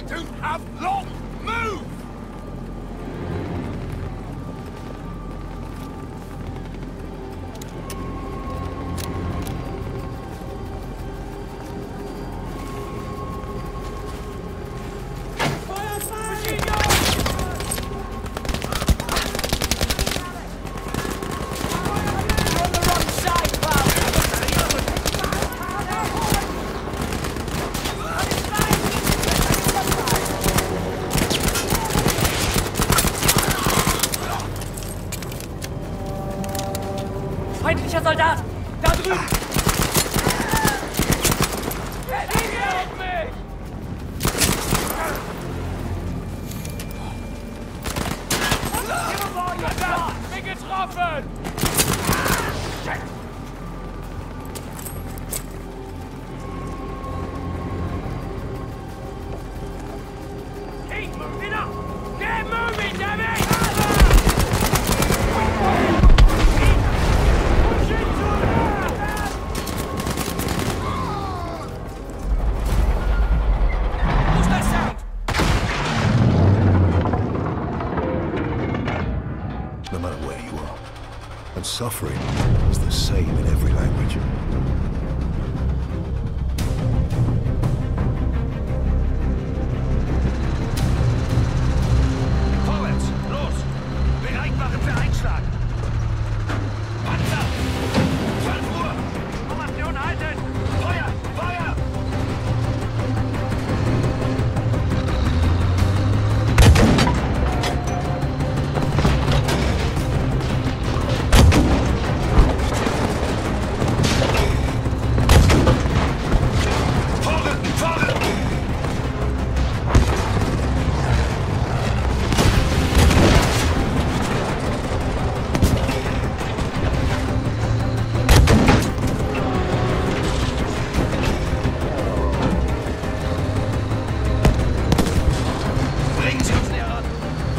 Don't have long! Move! Feindlicher Soldat! Da drüben! Bin getroffen! Keep moving up! Get moving, damn it! No matter where you are. And suffering is the same in every language. Vorwärts! Los! Bereit machen für Einschlag! Panzer! 12 Uhr! Formation halten! Feuer! Feuer! Vorrücken! Vorrücken! Bringen Sie uns näher ran!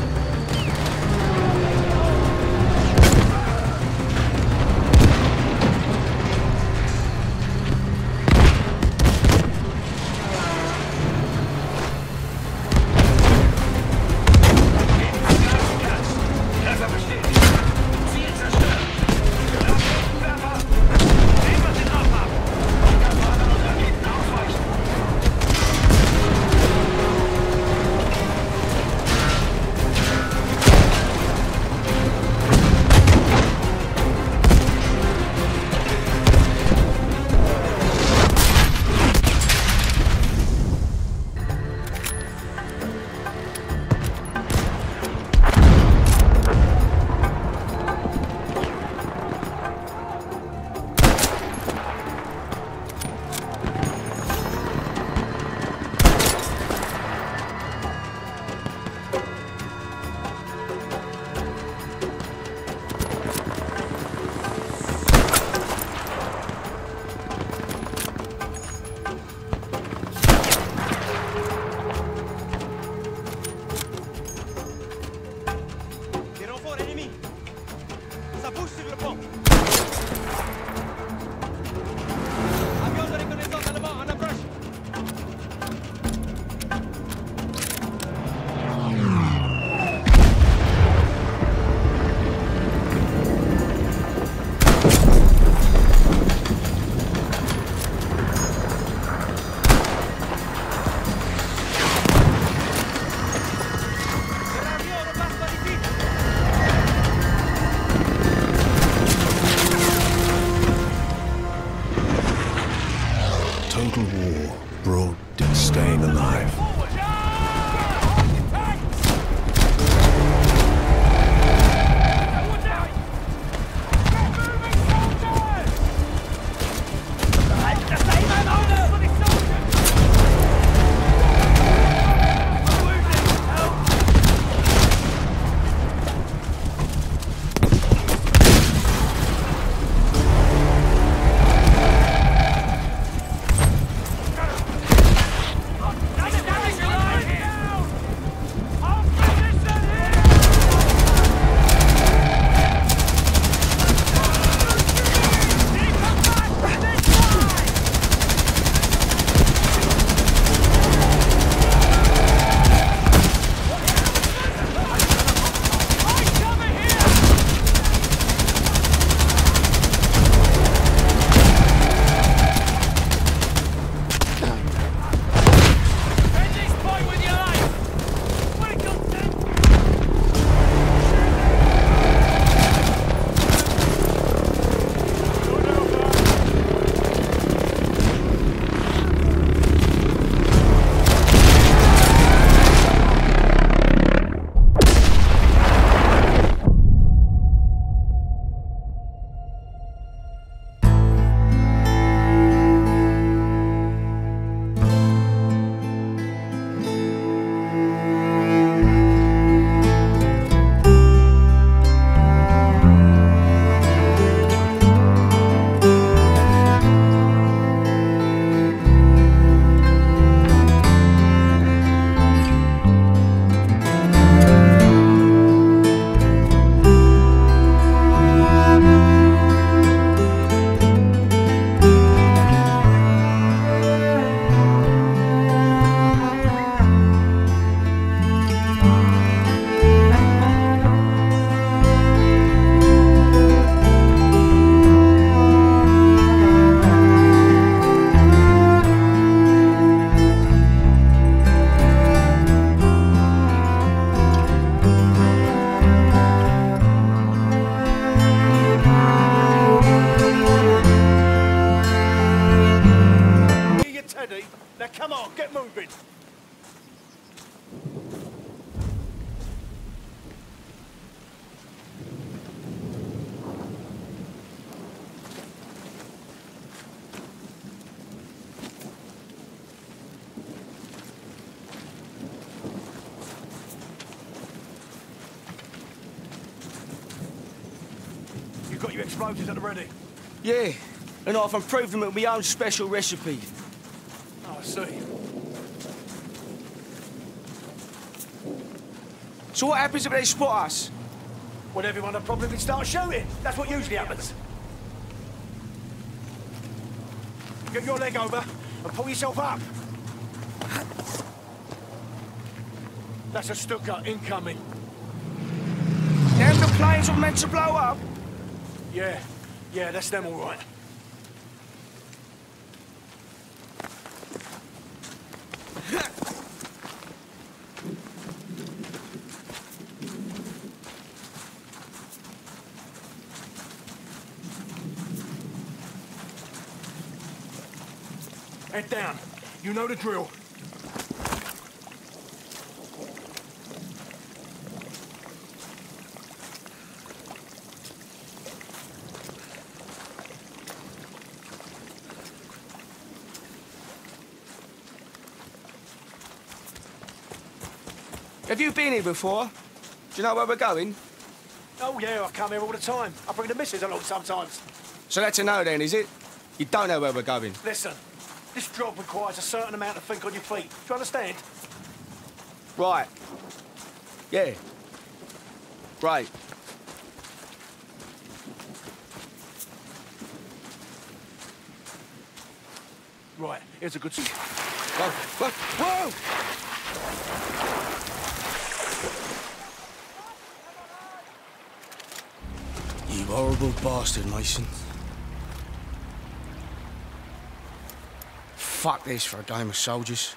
Treffer bestätigt! Ziel zerstört! Raketenwerfer! Nehmen, was Sie drauf haben! Feuerfahrer und Raketen ausweichen! Des renforts ennemis! Ça bouge sur le pont! Avion de reconnaissance allemand en approche! L'avion repasse par ici! Total war brought in staying alive. Damage! moving. You got your explosives at the ready? Yeah, and I've improved them with my own special recipe. Oh, I see. So what happens if they spot us? When everyone will probably start shooting. That's what usually happens. Get your leg over and pull yourself up. That's a Stuka incoming. Them the planes were meant to blow up? Yeah, that's them all right. Head down. You know the drill. Have you been here before? Do you know where we're going? Oh, yeah, I come here all the time. I bring the missus along sometimes. So that's a no then, is it? You don't know where we're going? Listen, this job requires a certain amount of think on your feet. Do you understand? Right. Yeah. Great. Right, here's a good... Whoa! Whoa! You horrible bastard, Mason. Fuck this for a game of soldiers.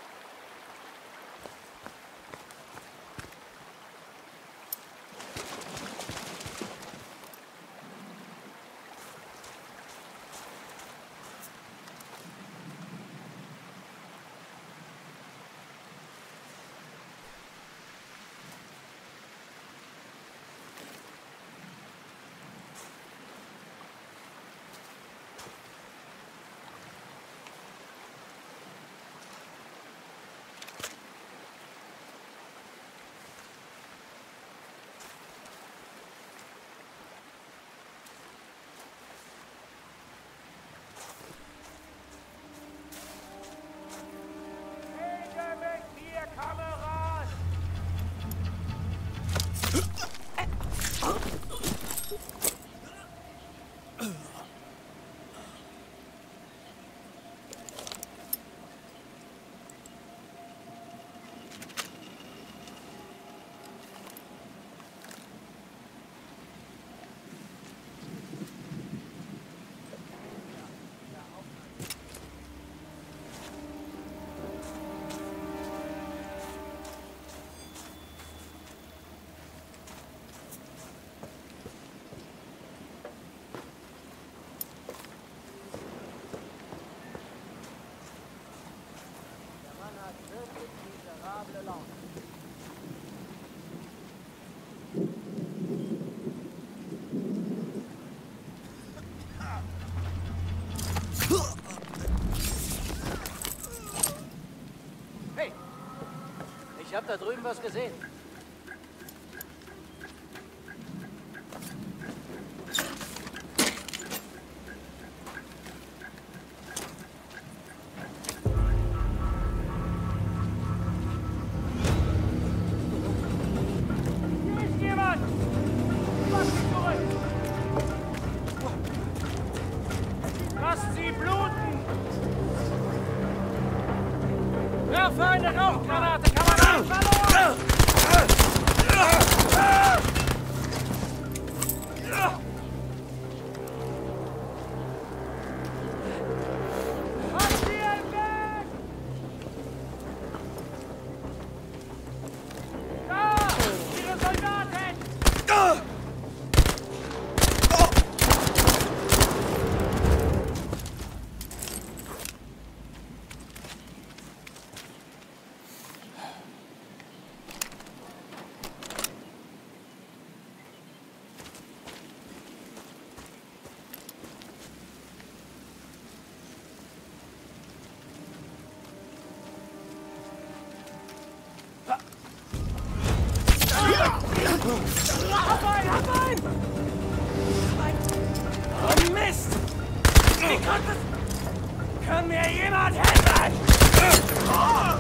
Hey, ich hab da drüben was gesehen. Eine Rauchgranate, Kameraden, verloren! Passieren weg! Da! Ihre Soldaten! Nein! Nein! Oh Mist! Wie konnte es... Kann mir jemand helfen? Oh!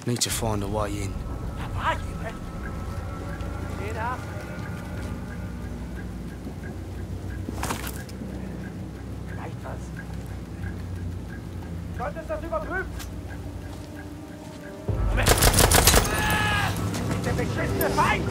Need to find a way in. Da war jemand. Geh nach. Vielleicht was. Solltest das überprüfen? Moment. Der beschissene Feind!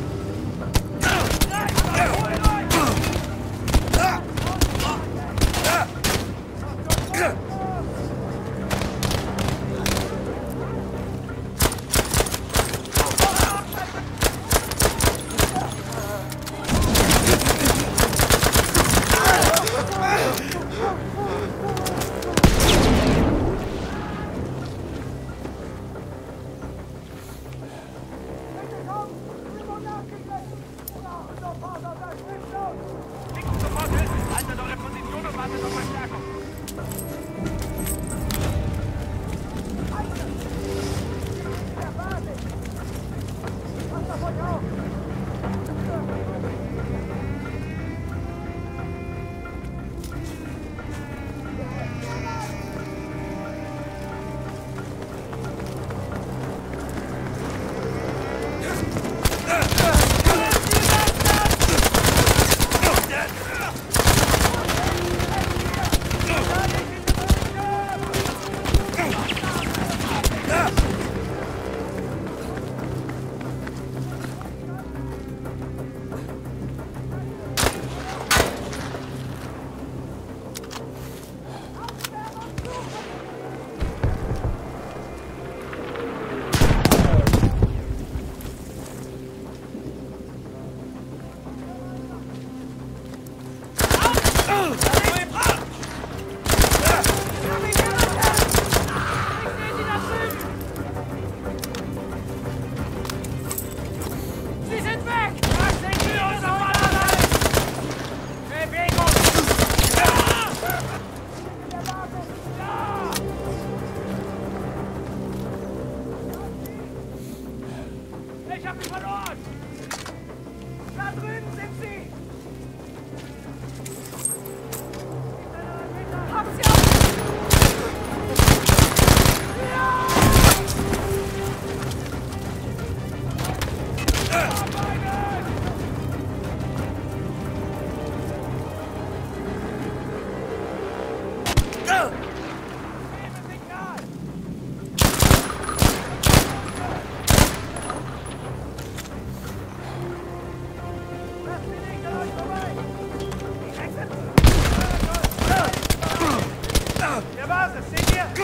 Ich hab ihn verloren! Da drüben sind sie! Haben sie auf! Der Basis, seht ihr?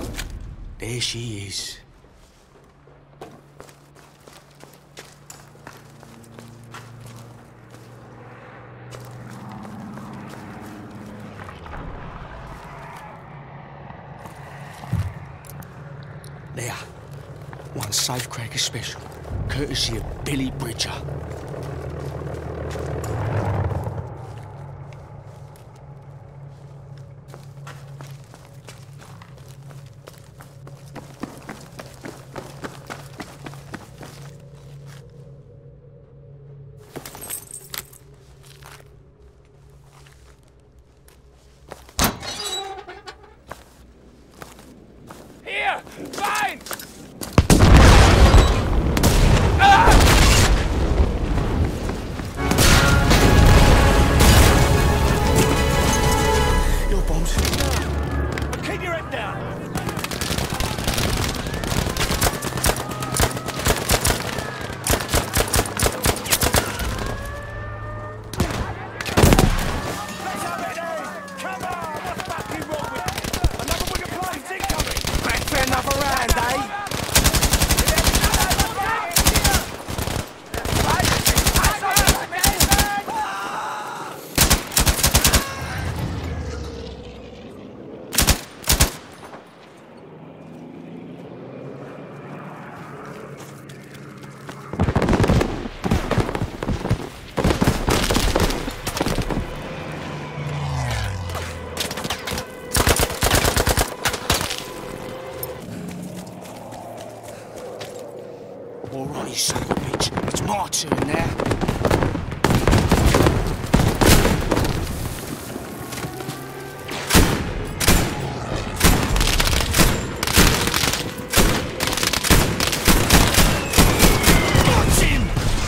There she is. There. One safecracker special, courtesy of Billy Bridger. Here! Fine! Your bombs. Keep your head down! Let's have it in! Come on! What's fucking wrong with you? Another wing of planes incoming! Back for another round, eh? All right, you son of a bitch. It's my turn now. Got him!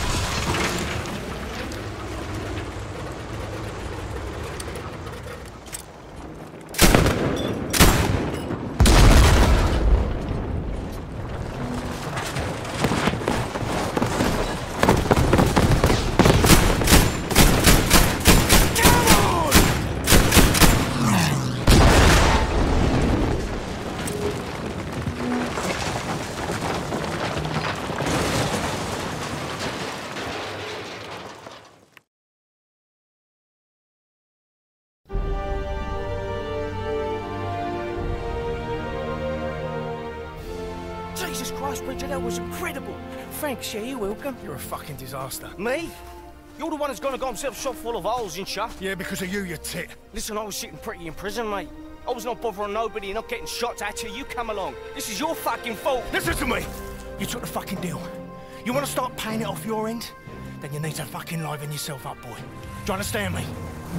Jesus Christ, Bridger, that was incredible. Thanks, yeah, you're welcome. You're a fucking disaster. Me? You're the one that's gonna got himself shot full of holes and shit. Yeah, because of you tit. Listen, I was sitting pretty in prison, mate. I was not bothering nobody and not getting shot at you come along. This is your fucking fault. Listen to me! You took the fucking deal. You want to start paying it off your end? Then you need to fucking liven yourself up, boy. Do you understand me?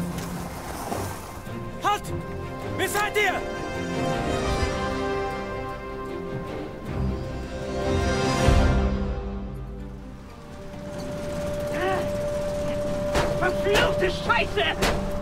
Halt! Wer seid ihr? Verfluchte Scheiße!